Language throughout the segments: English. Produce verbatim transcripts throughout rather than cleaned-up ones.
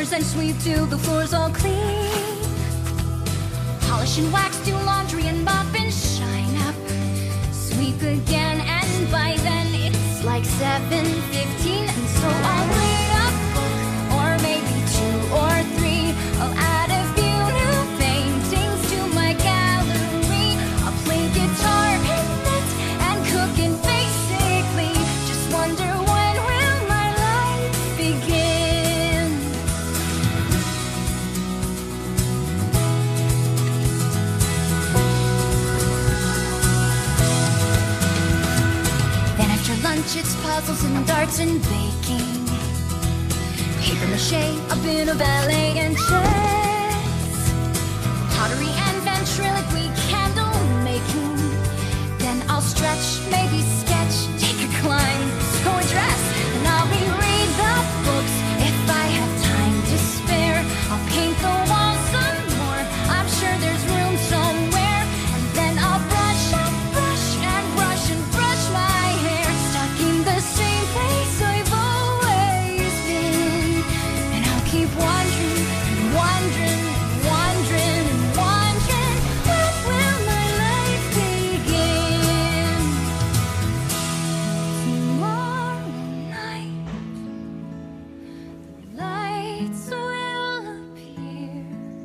dishes and sweep till the floor's all clean. Polish and wax, do laundry and mop and shine up. Sweep again, and by then it's like seven fifteen. And so I'll read a book, or maybe two or three. I'll add a few new paintings to my gallery. I'll play guitar and knit and cook, and basically just wonder, when will my life begin? Then after lunch it's puzzles and darts and baking, paper mache, a bit of ballet and chess, pottery and ventriloquy, candle making. Then I'll stretch, maybe sketch, take a climb, sew a dress, and I'll reread the books if I have time to spare. I'll paint the walls some more, I'm sure there's room somewhere. And then I'll brush and brush and brush and brush my hair, stuck in the same place I've always been. And I'll keep wondering and wondering and wondering and wondering, when will my life begin? Tomorrow night, the lights will appear,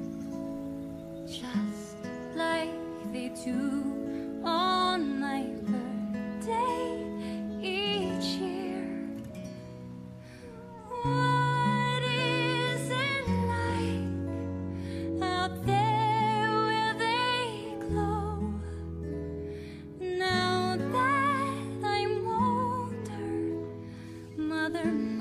just like they do on my birthday each year. What is it like out there where they glow? Now that I'm older, Mother